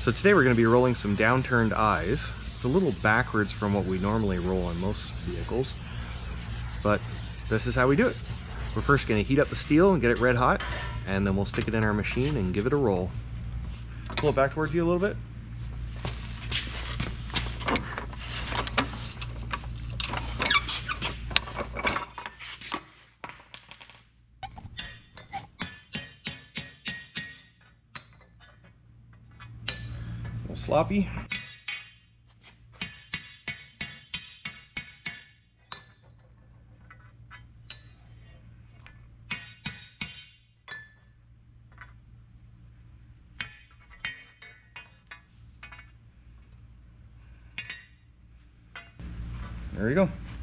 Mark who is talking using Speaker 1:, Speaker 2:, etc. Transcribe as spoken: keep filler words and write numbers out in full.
Speaker 1: So today we're going to be rolling some downturned eyes. It's a little backwards from what we normally roll on most vehicles, but this is how we do it. We're first going to heat up the steel and get it red hot, and then we'll stick it in our machine and give it a roll. Pull it back towards you a little bit. A little sloppy. There you go.